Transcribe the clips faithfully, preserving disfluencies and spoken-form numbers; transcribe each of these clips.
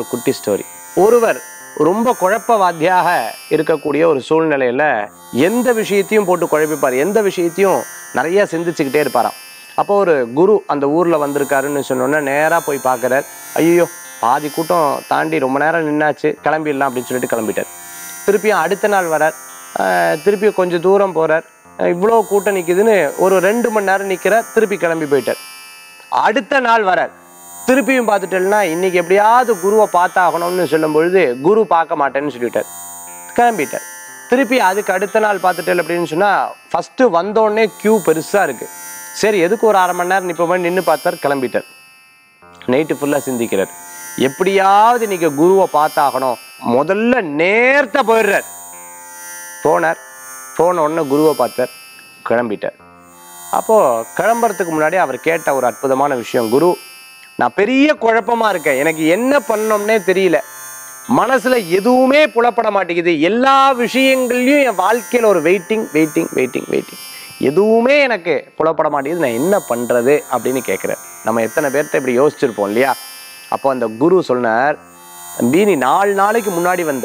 குட்டி ஸ்டோரி. ஒருவர் ரொம்ப குழப்பவாதியாக இருக்கக்கூடிய ஒரு சூழ்நிலையில எந்த விஷயத்தையும் போட்டு குழப்பிப்பார், எந்த விஷயத்தையும் நிறைய சிந்திச்சுக்கிட்டே இருப்பாராம். அப்போ ஒரு குரு அந்த ஊர்ல வந்திருக்காருன்னு சொன்னோன்னே நேரா போய் பார்க்குறார். ஐயோ, பாதி கூட்டம் தாண்டி ரொம்ப நேரம் நின்னாச்சு, கிளம்பிடலாம் அப்படின்னு சொல்லிட்டு கிளம்பிட்டார். திருப்பியும் அடுத்த நாள் வரார். திருப்பியும் கொஞ்சம் தூரம் போறார். இவ்வளோ கூட்டம் நிற்குதுன்னு ஒரு ரெண்டு மணி நேரம் நிற்கிறார். திருப்பி கிளம்பி போயிட்டார். அடுத்த நாள் வரார். திருப்பியும் பார்த்துட்டேன்னா இன்னைக்கு எப்படியாவது குருவை பார்த்தாகணும்னு சொல்லும் பொழுது குரு பார்க்க மாட்டேன்னு சொல்லிட்டார், கிளம்பிட்டார். திருப்பி அதுக்கு அடுத்த நாள் பார்த்துட்டேன் அப்படின்னு சொன்னா ஃபர்ஸ்ட் வந்தோடனே கியூ பெருசா இருக்கு. சரி, எதுக்கு ஒரு அரை மணி நேரம் நிற்ப நின்று பார்த்தார், கிளம்பிட்டார். நைட்டு ஃபுல்லா சிந்திக்கிறார், எப்படியாவது இன்னைக்கு குருவை பார்த்தாகணும். முதல்ல நேர்த்த போயிடுறார். போனார். போன உடனே குருவை பார்த்தார், கிளம்பிட்டார். அப்போ கிளம்புறதுக்கு முன்னாடி அவர் கேட்ட ஒரு அற்புதமான விஷயம், குரு நான் பெரிய குழப்பமா இருக்கேன், எனக்கு என்ன பண்ணோம்னே தெரியல, மனசுல எதுவுமே புலப்பட மாட்டேங்குது, எல்லா விஷயங்கள்லயும் என் வாழ்க்கையில ஒரு வெயிட்டிங் வெயிட்டிங் வெயிட்டிங் வெயிட்டிங் எதுவுமே எனக்கு புலப்பட மாட்டேங்குது, நான் என்ன பண்றது அப்படின்னு கேட்கிறேன். நம்ம எத்தனை பேர்த்த இப்படி யோசிச்சிருப்போம் இல்லையா? அப்போ அந்த குரு சொன்னார், தம்பி நீ நாலு நாளைக்கு முன்னாடி வந்த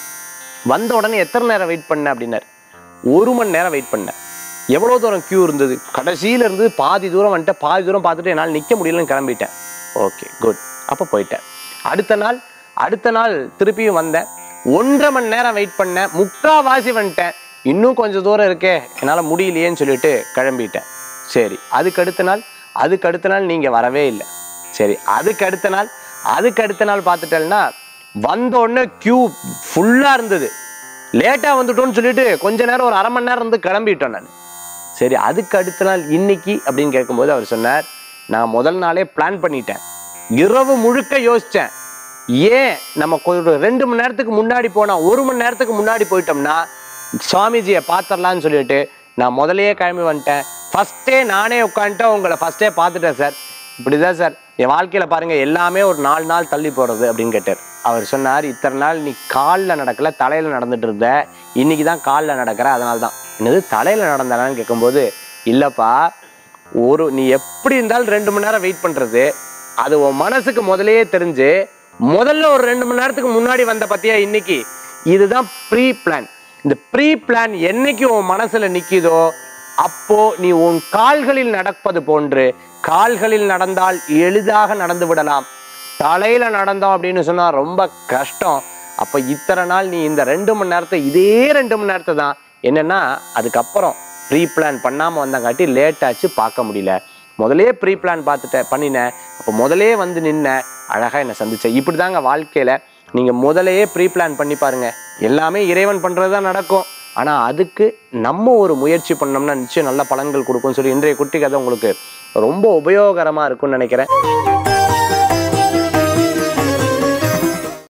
வந்த உடனே எத்தனை நேரம் வெயிட் பண்ண அப்படின்னார். ஒரு மணி நேரம் வெயிட் பண்ண. எவ்வளோ தூரம் கியூ இருந்தது? கடைசியில இருந்து பாதி தூரம் வந்துட்டு, பாதி தூரம் பார்த்துட்டு என்னால் நிற்க முடியலன்னு கிளம்பிட்டேன். Okay, good. அப்போ போயிட்டேன். அடுத்த நாள் அடுத்த நாள் திருப்பியும் வந்தேன். ஒன்றரை மணி நேரம் வெயிட் பண்ணேன், முக்காவாசி வந்துட்டேன், இன்னும் கொஞ்சம் தூரம் இருக்கே, என்னால் முடியலையேன்னு சொல்லிட்டு கிளம்பிட்டேன். சரி, அதுக்கு அடுத்த நாள் அதுக்கு அடுத்த நாள் நீங்கள் வரவே இல்லை. சரி, அதுக்கு அடுத்த நாள் அதுக்கு அடுத்த நாள் பார்த்துட்டேன்னா வந்தோடனே கியூ ஃபுல்லாக இருந்தது. லேட்டாக வந்துட்டோன்னு சொல்லிட்டு கொஞ்ச நேரம் ஒரு அரை மணி நேரம் இருந்து கிளம்பிட்டோம் நான். சரி, அதுக்கு அடுத்த நாள் இன்னைக்கு அப்படின்னு கேட்கும்போது அவர் சொன்னார், நான் முதல் நாளே பிளான் பண்ணிட்டேன், இரவு முழுக்க யோசித்தேன், ஏன் நம்ம ஒரு ரெண்டு மணி நேரத்துக்கு முன்னாடி போனால் ஒரு மணி நேரத்துக்கு முன்னாடி போயிட்டோம்னா சுவாமிஜியை பார்த்துடலான்னு சொல்லிட்டு நான் முதலையே கிளம்பி வந்துட்டேன். ஃபஸ்ட்டே நானே உட்காந்துட்டேன், உங்களை ஃபஸ்ட்டே பார்த்துட்டேன் சார். இப்படிதான் சார் என் வாழ்க்கையில் பாருங்கள் எல்லாமே ஒரு நாலு நாள் தள்ளி போகிறது அப்படின்னு கேட்டார். அவர் சொன்னார், இத்தனை நாள் நீ காலில் நடக்கல, தலையில் நடந்துட்டு இருந்த, இன்னைக்கு தான் காலில் நடக்கிற, அதனால தான். என்னது தலையில் நடந்தானு கேட்கும்போது, இல்லைப்பா, ஒரு நீ எப்படி இருந்தாலும் ரெண்டு மணி நேரம் வெயிட் பண்ணுறது அது உன் மனசுக்கு முதலையே தெரிஞ்சு முதல்ல ஒரு ரெண்டு மணி நேரத்துக்கு முன்னாடி வந்த பத்தியா இன்னைக்கு, இதுதான் ப்ரீ பிளான். இந்த ப்ரீ பிளான் என்னைக்கு உன் மனசுல நிற்கிதோ அப்போ நீ உன் கால்களில் நடப்பது போன்று கால்களில் நடந்தால் எளிதாக நடந்து விடலாம், தலையில நடந்தோம் அப்படின்னு சொன்னா ரொம்ப கஷ்டம். அப்ப இத்தனை நாள் நீ இந்த ரெண்டு மணி நேரத்தை இதே ரெண்டு மணி நேரத்தை தான் என்னன்னா அதுக்கப்புறம் ப்ரீ பிளான் பண்ணாம வந்தங்காட்டி லேட் ஆச்சு, பார்க்க முடியல, முதலே ப்ரீ பிளான் பார்த்துட்டேன் பண்ணினேன், அப்போ முதலே வந்து நின்ன அழகா என்னை சந்திச்சேன். இப்படி தாங்க வாழ்க்கையில நீங்க முதலையே ப்ரீ பிளான் பண்ணி பாருங்க, எல்லாமே இறைவன் பண்றதுதான் நடக்கும். ஆனா அதுக்கு நம்ம ஒரு முயற்சி பண்ணோம்னா நிச்சயம் நல்ல பலன்கள் கொடுக்கும்னு சொல்லி இன்றைய குட்டி கதை உங்களுக்கு ரொம்ப உபயோகரமா இருக்கும்னு நினைக்கிறேன்.